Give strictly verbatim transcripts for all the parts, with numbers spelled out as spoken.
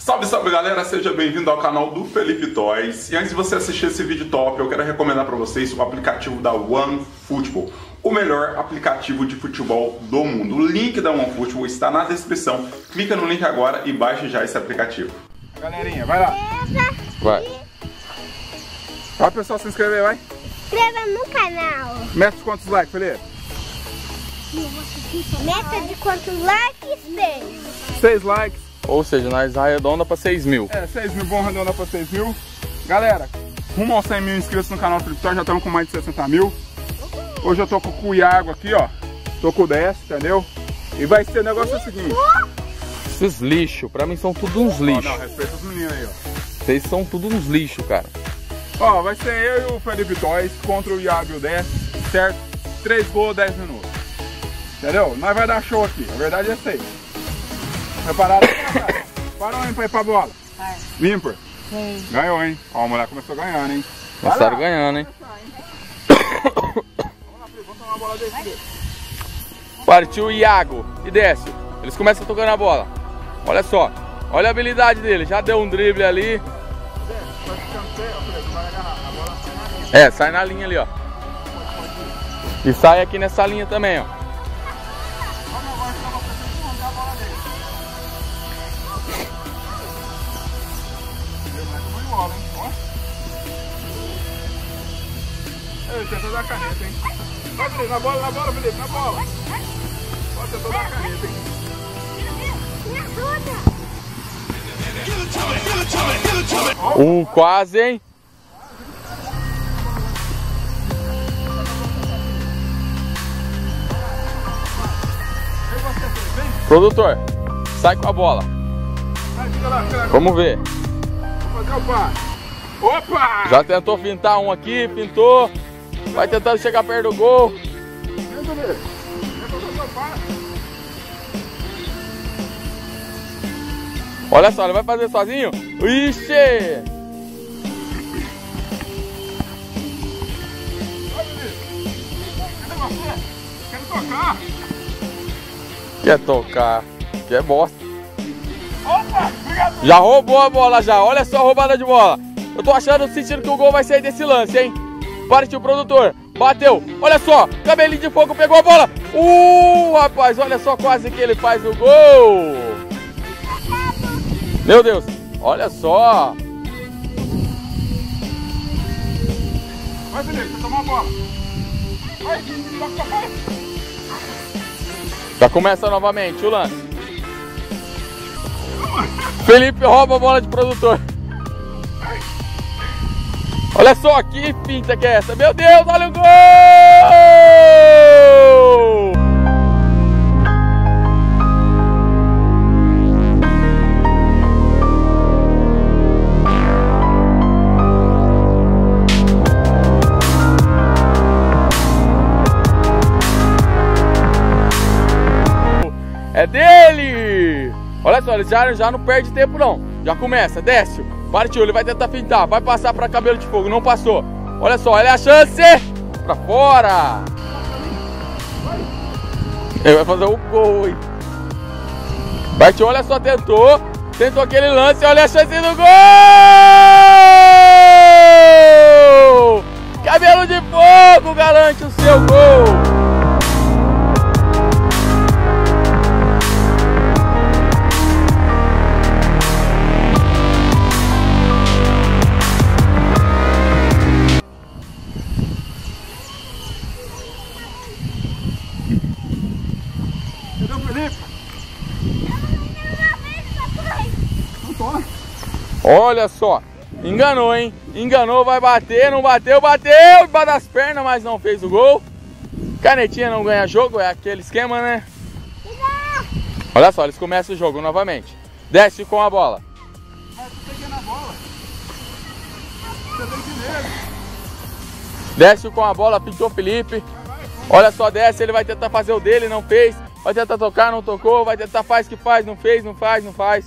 Salve, salve galera, seja bem-vindo ao canal do Felipe Toys. E antes de você assistir esse vídeo top, eu quero recomendar para vocês o aplicativo da OneFootball, o melhor aplicativo de futebol do mundo. O link da OneFootball está na descrição, clica no link agora e baixe já esse aplicativo. Galerinha, vai lá. Vai. Vai, pessoal, se inscrever, vai. Inscreva no canal. Meta de quantos likes, Felipe? Meta de quantos likes tem? seis likes. Ou seja, nós arredonda para seis mil. É, seis mil, bom arredondar para seis mil. Galera, rumo aos cem mil inscritos no canal do Felipe Toys, já estamos com mais de sessenta mil. Hoje eu tô com o Iago aqui, ó. Tô com o dez, entendeu? E vai ser o negócio é o seguinte. Esses lixos, pra mim são tudo uns lixos. Não, respeita os meninos aí, ó. Vocês são tudo uns lixos, cara. Ó, vai ser eu e o Felipe Toys contra o Iago e o dez, certo? três gols, dez minutos. Entendeu? Nós vai dar show aqui, a verdade é essa aí. Prepararam? Parou, hein, pra ir pra bola. Vai. Limper. Sim. Ganhou, hein? Ó, a mulher começou ganhando, hein? Começaram ganhando, hein? Vamos lá, Felipe, vamos tomar uma bola desse. Partiu o Iago e desce. Eles começam tocando a bola. Olha só. Olha a habilidade dele. Já deu um drible ali. É, sai na linha ali, ó. E sai aqui nessa linha também, ó. Ele tentou dar caneta, hein? Vai, Felipe, na bola, na bola, Felipe, na bola. Pode tentar dar caneta, hein? Um quase, hein? Produtor, sai com a bola. Vamos ver. Vou fazer o par. Opa! Já tentou fintar um aqui, pintou. Vai tentando chegar perto do gol. Olha só, ele vai fazer sozinho? Ixi! Quer tocar? Quer tocar? Quer bosta. Opa! Obrigado! Já roubou a bola já, olha só a roubada de bola. Eu tô achando, sentindo que o gol vai sair desse lance, hein? Partiu o produtor, bateu, olha só, cabelinho de fogo, pegou a bola. Uh, rapaz, olha só quase que ele faz o gol. Meu Deus, olha só. Vai, Felipe, você tomou a bola. Vai, toca, vai. Já começa novamente o lance. Felipe rouba a bola de produtor. Olha só que pinta que é essa. Meu Deus, olha o gol! É dele! Olha só, ele já, já não perde tempo não. Já começa, desce. Partiu, ele vai tentar fintar, vai passar para cabelo de fogo, não passou. Olha só, olha a chance! Pra fora! Ele vai fazer o gol, hein? Partiu, olha só, tentou. Tentou aquele lance, olha a chance do gol! Cabelo de fogo garante o seu gol! Olha só, enganou, hein? Enganou, vai bater, não bateu, bateu debaixo das pernas, mas não fez o gol. Canetinha não ganha jogo, é aquele esquema, né? Olha só, eles começam o jogo novamente. Desce com a bola. Desce com a bola, pintou Felipe. Olha só, desce, ele vai tentar fazer o dele, não fez. Vai tentar tocar, não tocou. Vai tentar faz que faz, não fez, não faz, não faz.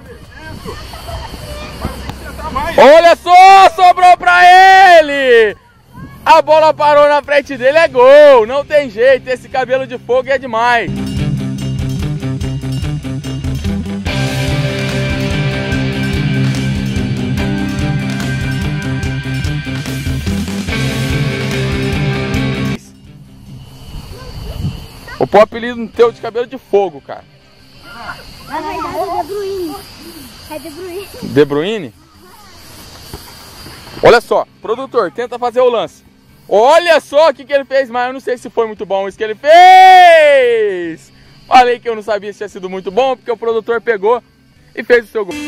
Olha só, sobrou pra ele! A bola parou na frente dele, é gol! Não tem jeito, esse cabelo de fogo é demais! Pô, apelido teu de cabelo de fogo, cara. Na verdade é De Bruyne. É De Bruyne. De Bruyne? Olha só, produtor, tenta fazer o lance. Olha só o que, que ele fez, mas eu não sei se foi muito bom isso que ele fez. Falei que eu não sabia se tinha sido muito bom, porque o produtor pegou e fez o seu gol.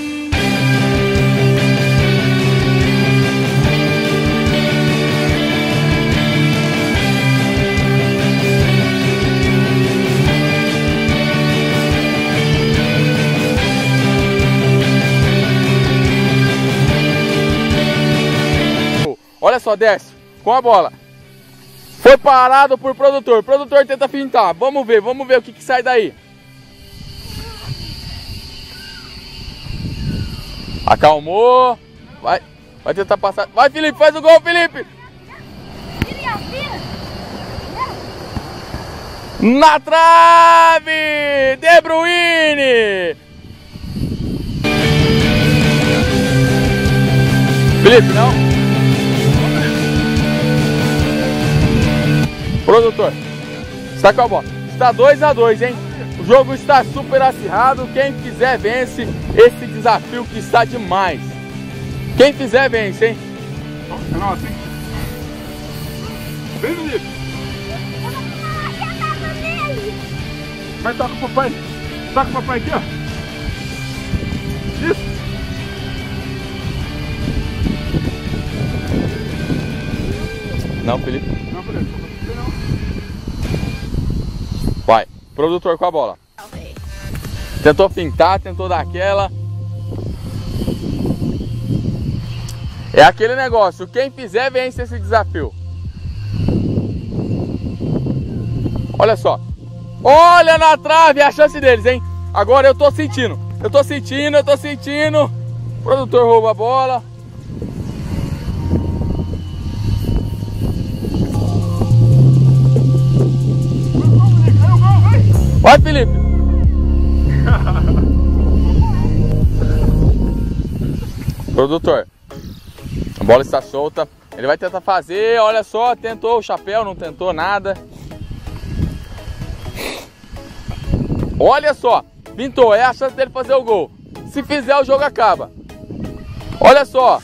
Olha só, Décio, com a bola. Foi parado por produtor. O produtor tenta fintar. Vamos ver, vamos ver o que, que sai daí. Acalmou. Vai, vai tentar passar. Vai, Felipe, faz o gol, Felipe. Na trave! De Bruyne! Felipe, não? Produtor, está com a bola. Está dois a dois, hein? O jogo está super acirrado. Quem quiser vence esse desafio que está demais. Quem quiser vence, hein? É nosso, hein? Vem, Felipe. Vai, toca o papai. Toca o papai aqui, ó. Isso. Não, Felipe. Não, Felipe. Vai, produtor com a bola. Tentou fintar, tentou dar aquela. É aquele negócio, quem fizer vence esse desafio. Olha só. Olha na trave a chance deles, hein? Agora eu tô sentindo. Eu tô sentindo, eu tô sentindo. O produtor rouba a bola. Vai, Felipe! Produtor, a bola está solta. Ele vai tentar fazer, olha só, tentou o chapéu, não tentou nada. Olha só, pintou, é a chance dele fazer o gol. Se fizer, o jogo acaba. Olha só.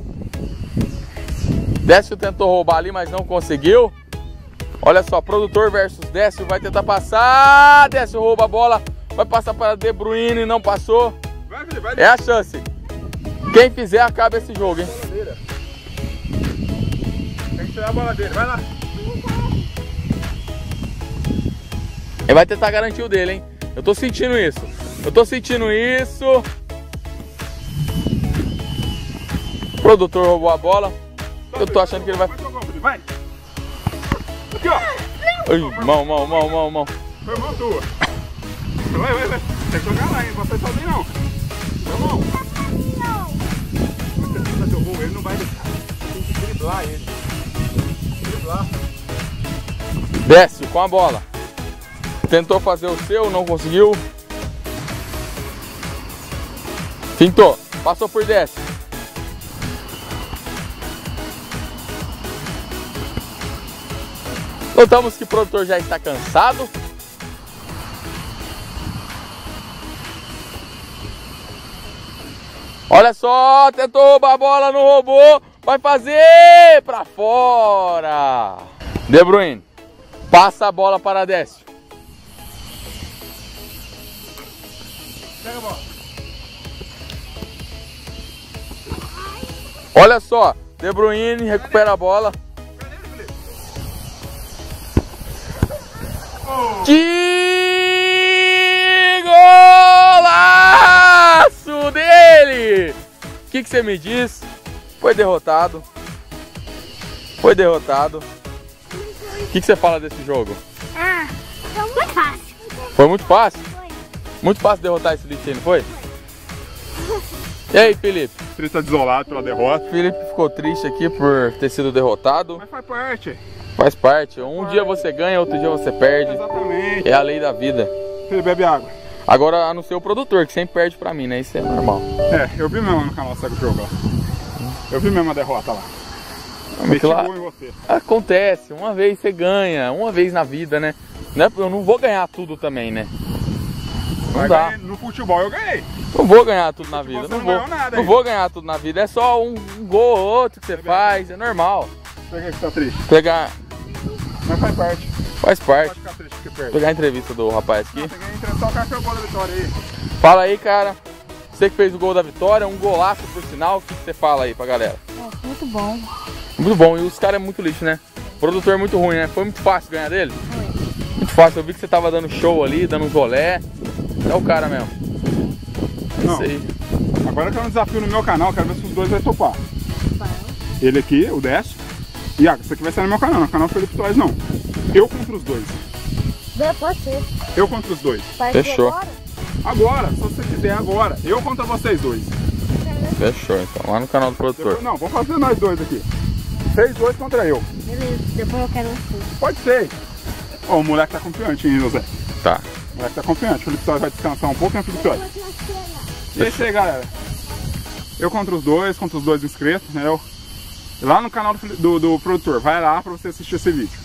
Décio tentou roubar ali, mas não conseguiu. Olha só, produtor versus Décio, vai tentar passar. Décio rouba a bola, vai passar para De Bruyne, não passou. Vai, filho, vai. É a chance. Quem fizer, acaba esse jogo, hein? Tem que tirar a bola dele, vai lá. Ele vai tentar garantir o dele, hein? Eu tô sentindo isso. Eu tô sentindo isso. O produtor roubou a bola. Eu tô achando que ele vai... Vai. Aqui, ó. Ai, mão, mão, mão, mão, mão. Foi mão tua. Vai, vai, vai. Tem que jogar lá, hein? Não vai sair sozinho, não. Vai, mão. Você tenta fazer o gol, ele não vai deixar. Tem que driblar ele. Driblar. Décio com a bola. Tentou fazer o seu, não conseguiu. Fintou. Passou por Décio. Notamos que o produtor já está cansado. Olha só, tentou roubar a bola, não roubou. Vai fazer pra fora. De Bruyne, passa a bola para Décio. Pega a bola. Olha só, De Bruyne recupera a bola. Que golaço dele! O que, que você me diz? Foi derrotado. Foi derrotado. O que, que você fala desse jogo? Ah, foi muito fácil. Foi muito fácil? Foi. Muito fácil derrotar esse lixo, não foi? E aí, Felipe? Ele está desolado pela derrota. Felipe ficou triste aqui por ter sido derrotado. Mas faz parte. Faz parte. Um dia você ganha, outro dia você perde. Exatamente. É a lei da vida. Ele bebe água. Agora, a não ser o produtor, que sempre perde pra mim, né? Isso é normal. É, eu vi mesmo no canal Segue o Jogo lá. Eu vi mesmo a derrota lá. Mas lá, em você. acontece. Uma vez você ganha, uma vez na vida, né? Né? Eu não vou ganhar tudo também, né? Não Mas dá. ganhei, no futebol eu ganhei. Não vou ganhar tudo na vida. Você Não não vou. ganhou nada Não ainda. vou ganhar tudo na vida. É só um, um gol ou outro que você faz. É normal. Por que você tá triste? Pegar. Mas faz parte. Faz parte. Pode ficar triste porque perde. Pegar a entrevista do rapaz aqui. Não, tem que entrevistar o cara que fez o gol da vitória aí. Fala aí, cara. Você que fez o gol da vitória, um golaço por sinal. O que, que você fala aí pra galera? É, muito bom. Muito bom. E os caras é muito lixo, né? O produtor é muito ruim, né? Foi muito fácil ganhar dele? Foi. Muito fácil. Eu vi que você tava dando show ali, dando um rolé. É o cara mesmo. É Não. isso aí. Agora eu quero um desafio no meu canal, quero ver se os dois vai topar. Vai. Ele aqui, o Décio. E Iago, isso aqui vai ser no meu canal, no canal do Felipe Toys não. Eu contra os dois. Não, pode ser. Eu contra os dois. Partiu Fechou. agora? Agora, se você quiser agora. Eu contra vocês dois. Fechou, então. Lá no canal do produtor. Depois, não, vamos fazer nós dois aqui. Vocês dois contra eu. Beleza, depois eu quero você. Pode ser. Ó, o moleque tá confiante, hein, José? Tá. O moleque tá confiante. O Felipe Toys vai descansar um pouco, né, Felipe Toys? E é isso aí, galera. Eu contra os dois, contra os dois inscritos, né? Eu... Lá no canal do, do, do produtor. Vai lá pra você assistir esse vídeo.